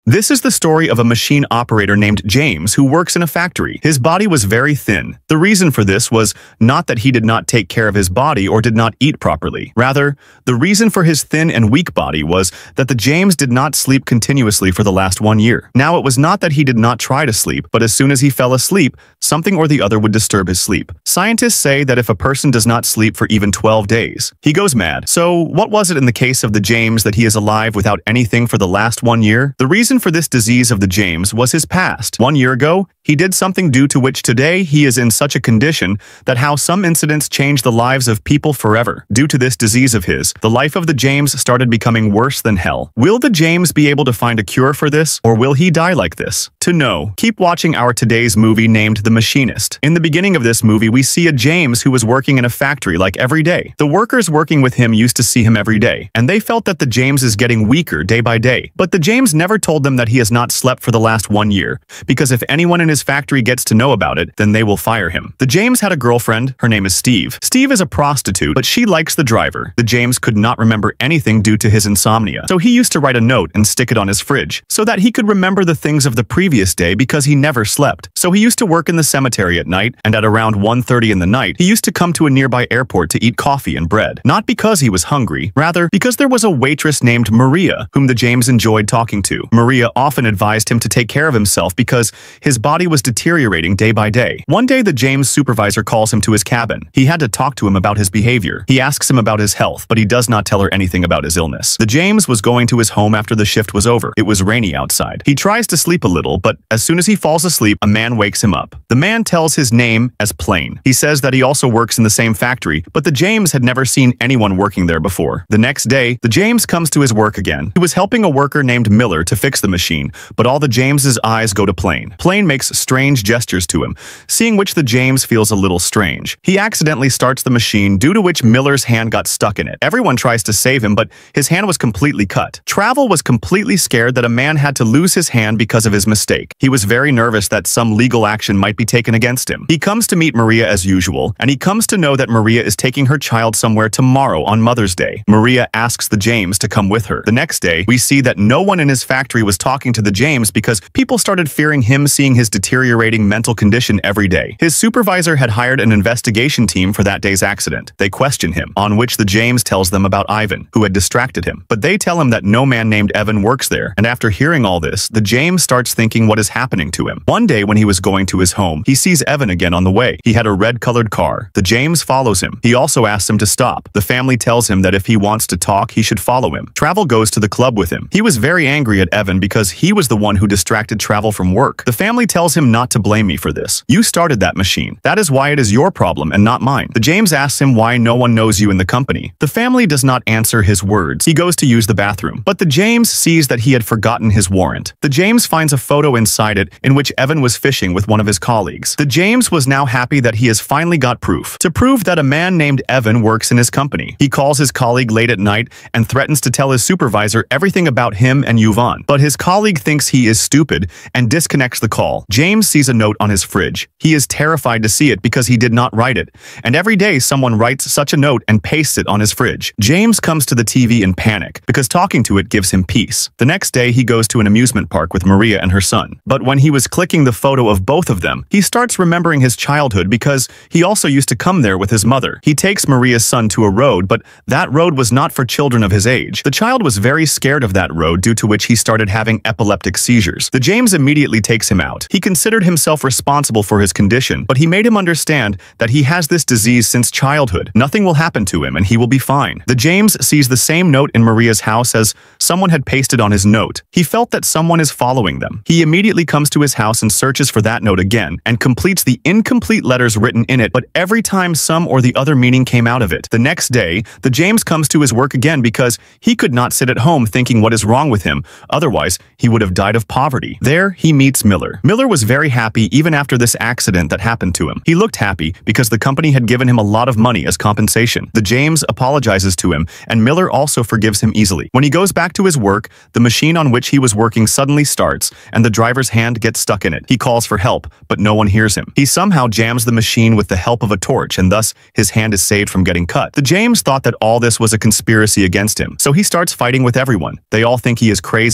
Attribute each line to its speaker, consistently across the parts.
Speaker 1: This is the story of a machine operator named James who works in a factory. His body was very thin. The reason for this was not that he did not take care of his body or did not eat properly. Rather, the reason for his thin and weak body was that the James did not sleep continuously for the last 1 year. Now, it was not that he did not try to sleep, but as soon as he fell asleep, something or the other would disturb his sleep. Scientists say that if a person does not sleep for even 12 days, he goes mad. So, what was it in the case of the James that he is alive without anything for the last 1 year? The reason for this disease of the James was his past. 1 year ago, he did something due to which today he is in such a condition that how some incidents change the lives of people forever. Due to this disease of his, the life of the James started becoming worse than hell. Will the James be able to find a cure for this, or will he die like this? To know, keep watching our today's movie named The Machinist. In the beginning of this movie, we see a James who was working in a factory like every day. The workers working with him used to see him every day, and they felt that the James is getting weaker day by day. But the James never told them that he has not slept for the last 1 year, because if anyone in his factory gets to know about it, then they will fire him. The James had a girlfriend. Her name is Steve. Steve is a prostitute, but she likes the driver. The James could not remember anything due to his insomnia, so he used to write a note and stick it on his fridge so that he could remember the things of the previous day because he never slept. So he used to work in the cemetery at night, and at around 1:30 in the night, he used to come to a nearby airport to eat coffee and bread. Not because he was hungry, rather because there was a waitress named Maria whom the James enjoyed talking to. Maria often advised him to take care of himself because his body was deteriorating day by day. One day, the James supervisor calls him to his cabin. He had to talk to him about his behavior. He asks him about his health, but he does not tell her anything about his illness. The James was going to his home after the shift was over. It was rainy outside. He tries to sleep a little, but as soon as he falls asleep, a man wakes him up. The man tells his name as Plain. He says that he also works in the same factory, but the James had never seen anyone working there before. The next day, the James comes to his work again. He was helping a worker named Miller to fix the machine, but all the James's eyes go to Plain. Plain makes strange gestures to him, seeing which the James feels a little strange. He accidentally starts the machine, due to which Miller's hand got stuck in it. Everyone tries to save him, but his hand was completely cut. Travel was completely scared that a man had to lose his hand because of his mistake. He was very nervous that some legal action might be taken against him. He comes to meet Maria as usual, and he comes to know that Maria is taking her child somewhere tomorrow on Mother's Day. Maria asks the James to come with her. The next day, we see that no one in his factory was talking to the James because people started fearing him, seeing his deteriorating mental condition every day. His supervisor had hired an investigation team for that day's accident. They question him, on which the James tells them about Ivan, who had distracted him. But they tell him that no man named Evan works there, and after hearing all this, the James starts thinking what is happening to him. One day when he was going to his home, he sees Evan again on the way. He had a red-colored car. The James follows him. He also asks him to stop. The family tells him that if he wants to talk, he should follow him. Travel goes to the club with him. He was very angry at Evan because he was the one who distracted Travel from work. The family tells him not to blame me for this. You started that machine. That is why it is your problem and not mine. The James asks him why no one knows you in the company. The family does not answer his words. He goes to use the bathroom, but the James sees that he had forgotten his warrant. The James finds a photo inside it in which Evan was fishing with one of his colleagues. The James was now happy that he has finally got proof. To prove that a man named Evan works in his company, he calls his colleague late at night and threatens to tell his supervisor everything about him and Yvonne. But his colleague thinks he is stupid and disconnects the call. James sees a note on his fridge. He is terrified to see it because he did not write it, and every day someone writes such a note and pastes it on his fridge. James comes to the TV in panic because talking to it gives him peace. The next day he goes to an amusement park with Maria and her son. But when he was clicking the photo of both of them, he starts remembering his childhood because he also used to come there with his mother. He takes Maria's son to a road, but that road was not for children of his age. The child was very scared of that road, due to which he started having epileptic seizures. The James immediately takes him out. He considered himself responsible for his condition, but he made him understand that he has this disease since childhood. Nothing will happen to him and he will be fine. The James sees the same note in Maria's house as someone had pasted on his note. He felt that someone is following them. He immediately comes to his house and searches for that note again and completes the incomplete letters written in it, but every time some or the other meaning came out of it. The next day, the James comes to his work again because he could not sit at home thinking what is wrong with him. Otherwise, he would have died of poverty. There, he meets Miller. Miller was very happy even after this accident that happened to him. He looked happy because the company had given him a lot of money as compensation. The James apologizes to him, and Miller also forgives him easily. When he goes back to his work, the machine on which he was working suddenly starts, and the driver's hand gets stuck in it. He calls for help, but no one hears him. He somehow jams the machine with the help of a torch, and thus his hand is saved from getting cut. The James thought that all this was a conspiracy against him, so he starts fighting with everyone. They all think he is crazy, and for this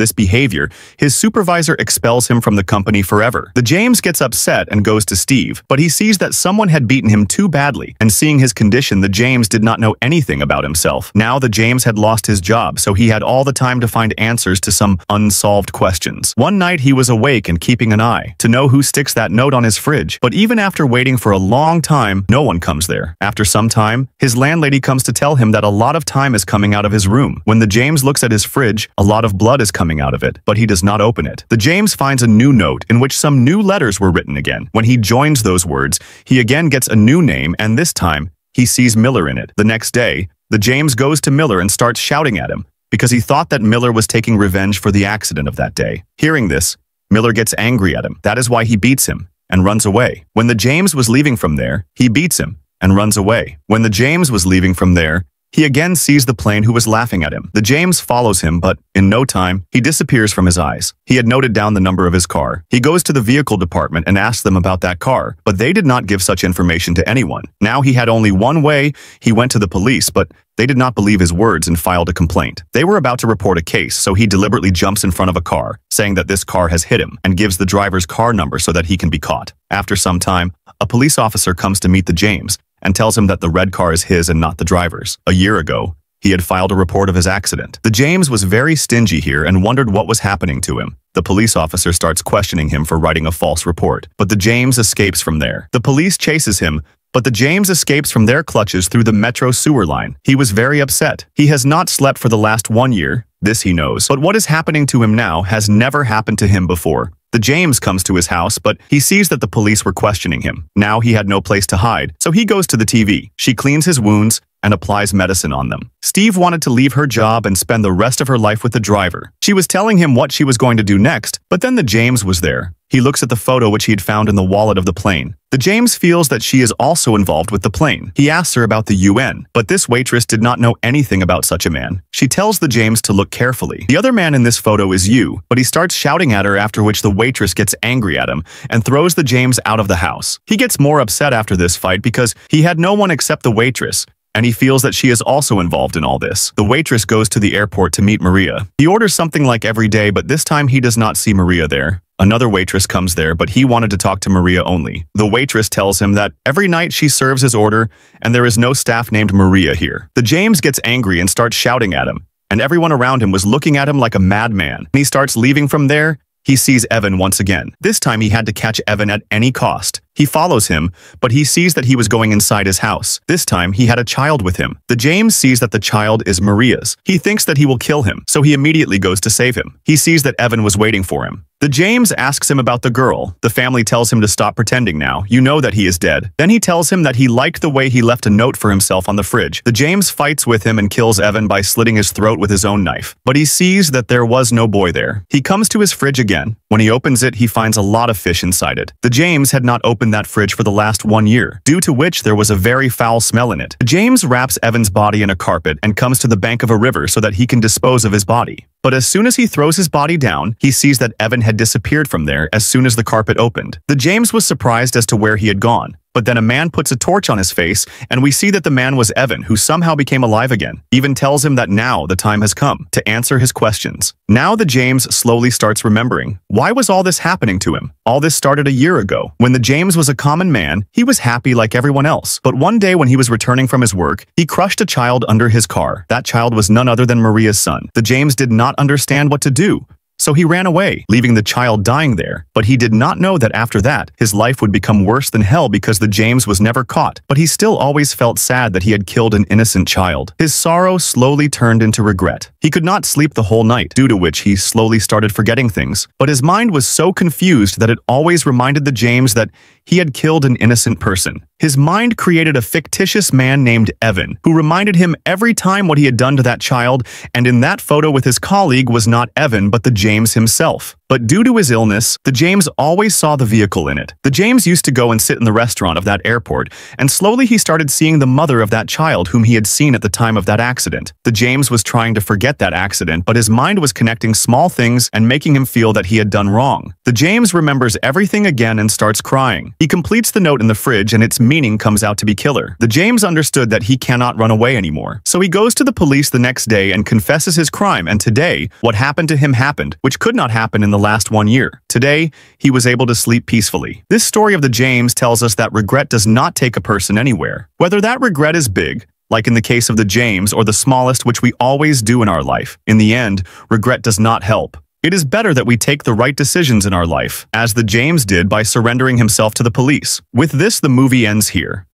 Speaker 1: this behavior, his supervisor expels him from the company forever. The James gets upset and goes to Steve, but he sees that someone had beaten him too badly, and seeing his condition, the James did not know anything about himself. Now the James had lost his job, so he had all the time to find answers to some unsolved questions. One night he was awake and keeping an eye to know who sticks that note on his fridge, but even after waiting for a long time, no one comes there. After some time, his landlady comes to tell him that a lot of time is coming out of his room. When the James looks at his fridge, a lot of blood is coming out of it, but he does not open it. The James finds a new note in which some new letters were written again. When he joins those words, he again gets a new name, and this time, he sees Miller in it. The next day, the James goes to Miller and starts shouting at him because he thought that Miller was taking revenge for the accident of that day. Hearing this, Miller gets angry at him. That is why he beats him and runs away. When the James was leaving from there, he beats him and runs away. When the James was leaving from there, he again sees the plane who was laughing at him. The James follows him, but in no time, he disappears from his eyes. He had noted down the number of his car. He goes to the vehicle department and asks them about that car, but they did not give such information to anyone. Now he had only one way. He went to the police, but they did not believe his words and filed a complaint. They were about to report a case, so he deliberately jumps in front of a car, saying that this car has hit him, and gives the driver's car number so that he can be caught. After some time, a police officer comes to meet the James and tells him that the red car is his and not the driver's. A year ago, he had filed a report of his accident. The James was very stingy here and wondered what was happening to him. The police officer starts questioning him for writing a false report, but the James escapes from there. The police chases him, but the James escapes from their clutches through the metro sewer line. He was very upset. He has not slept for the last 1 year. This he knows. But what is happening to him now has never happened to him before. The James comes to his house, but he sees that the police were questioning him. Now he had no place to hide, so he goes to the TV. She cleans his wounds and applies medicine on them. Steve wanted to leave her job and spend the rest of her life with the driver. She was telling him what she was going to do next, but then the James was there. He looks at the photo which he had found in the wallet of the plane. The James feels that she is also involved with the plane. He asks her about the UN, but this waitress did not know anything about such a man. She tells the James to look carefully. The other man in this photo is you, but he starts shouting at her, after which the waitress gets angry at him and throws the James out of the house. He gets more upset after this fight because he had no one except the waitress, and he feels that she is also involved in all this. The waitress goes to the airport to meet Maria. He orders something like every day, but this time he does not see Maria there. Another waitress comes there, but he wanted to talk to Maria only. The waitress tells him that every night she serves his order, and there is no staff named Maria here. The James gets angry and starts shouting at him, and everyone around him was looking at him like a madman. When he starts leaving from there, he sees Evan once again. This time he had to catch Evan at any cost. He follows him, but he sees that he was going inside his house. This time, he had a child with him. The James sees that the child is Maria's. He thinks that he will kill him, so he immediately goes to save him. He sees that Evan was waiting for him. The James asks him about the girl. The family tells him to stop pretending now. You know that he is dead. Then he tells him that he liked the way he left a note for himself on the fridge. The James fights with him and kills Evan by slitting his throat with his own knife. But he sees that there was no boy there. He comes to his fridge again. When he opens it, he finds a lot of fish inside it. The James had not opened that fridge for the last 1 year, due to which there was a very foul smell in it. The James wraps Evan's body in a carpet and comes to the bank of a river so that he can dispose of his body. But as soon as he throws his body down, he sees that Evan had disappeared from there as soon as the carpet opened. The James was surprised as to where he had gone. But then a man puts a torch on his face, and we see that the man was Evan, who somehow became alive again. Even tells him that now the time has come to answer his questions. Now the James slowly starts remembering. Why was all this happening to him? All this started a year ago. When the James was a common man, he was happy like everyone else. But one day when he was returning from his work, he crushed a child under his car. That child was none other than Maria's son. The James did not understand what to do, so he ran away, leaving the child dying there. But he did not know that after that, his life would become worse than hell because the James was never caught. But he still always felt sad that he had killed an innocent child. His sorrow slowly turned into regret. He could not sleep the whole night, due to which he slowly started forgetting things. But his mind was so confused that it always reminded the James that he had killed an innocent person. His mind created a fictitious man named Evan, who reminded him every time what he had done to that child, and in that photo with his colleague was not Evan but the James himself. But due to his illness, the James always saw the vehicle in it. The James used to go and sit in the restaurant of that airport, and slowly he started seeing the mother of that child whom he had seen at the time of that accident. The James was trying to forget that accident, but his mind was connecting small things and making him feel that he had done wrong. The James remembers everything again and starts crying. He completes the note in the fridge, and it's meaning comes out to be killer. The James understood that he cannot run away anymore. So he goes to the police the next day and confesses his crime, and today, what happened to him happened, which could not happen in the last 1 year. Today, he was able to sleep peacefully. This story of the James tells us that regret does not take a person anywhere. Whether that regret is big, like in the case of the James, or the smallest, which we always do in our life, in the end, regret does not help. It is better that we take the right decisions in our life, as the James did by surrendering himself to the police. With this, the movie ends here.